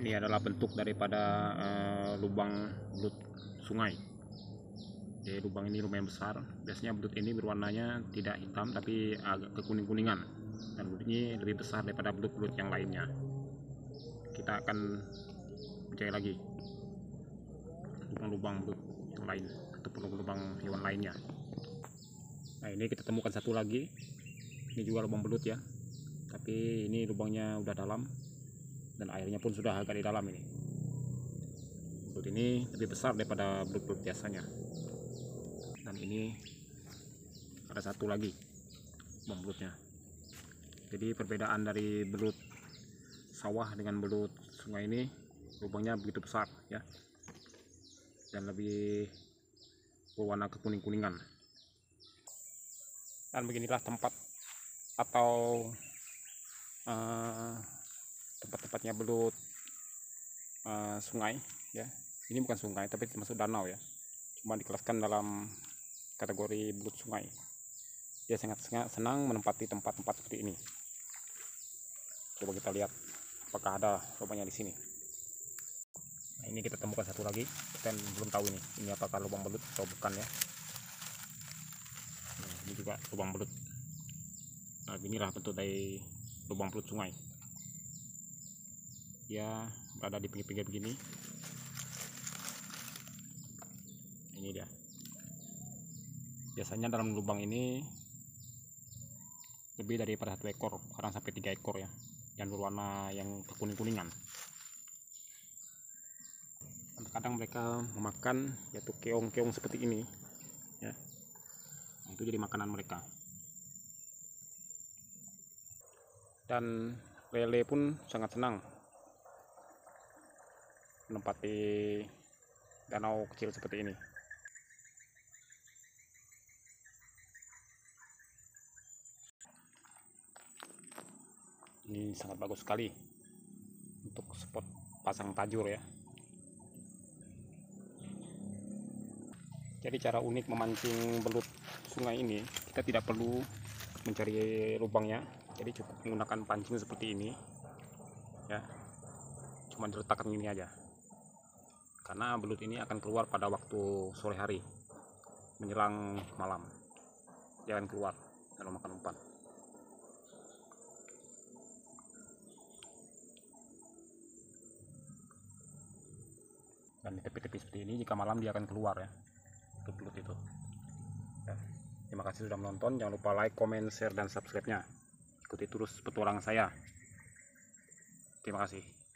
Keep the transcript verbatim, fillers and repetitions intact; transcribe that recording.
Ini adalah bentuk daripada uh, lubang belut sungai. Jadi lubang ini lumayan besar. Biasanya belut ini berwarnanya tidak hitam tapi agak kekuning-kuningan, dan belut ini lebih besar daripada belut-belut yang lainnya. Kita akan mencari lagi lubang-lubang belut yang lain ataupun lubang hewan lainnya. Nah, ini kita temukan satu lagi. Ini juga lubang belut ya, tapi ini lubangnya udah dalam dan airnya pun sudah agak di dalam. Ini belut ini lebih besar daripada belut-belut biasanya. Dan ini ada satu lagi lubang belutnya. Jadi perbedaan dari belut sawah dengan belut sungai ini, lubangnya begitu besar ya, dan lebih berwarna kekuning-kuningan. Dan beginilah tempat atau uh, tempat-tempatnya belut uh, sungai ya. Ini bukan sungai tapi termasuk danau ya, cuma dikelaskan dalam kategori belut sungai. Dia sangat senang menempati tempat-tempat seperti ini. Coba kita lihat apakah ada lubangnya di sini. Nah, ini kita temukan satu lagi. Kita belum tahu ini ini apakah lubang belut atau bukan ya. Nah, ini juga lubang belut. Nah, inilah bentuk dari lubang belut sungai. Dia berada di pinggir-pinggir begini. Ini dia. Biasanya dalam lubang ini lebih daripada satu ekor, kadang sampai tiga ekor ya, yang berwarna yang kekuning-kuningan. Kadang mereka memakan yaitu keong-keong seperti ini ya. Itu jadi makanan mereka. Dan lele pun sangat senang menempati danau kecil seperti ini. Ini sangat bagus sekali untuk spot pasang tajur ya. Jadi cara unik memancing belut sungai ini, kita tidak perlu mencari lubangnya. Jadi cukup menggunakan pancing seperti ini ya, cuma diletakkan ini aja. Karena belut ini akan keluar pada waktu sore hari menjelang malam. Dia akan keluar dan memakan umpan. Dan di tepi-tepi seperti ini jika malam dia akan keluar ya, belut itu ya. Terima kasih sudah menonton. Jangan lupa like, comment, share, dan subscribe nya. Ikuti terus petualangan saya. Terima kasih.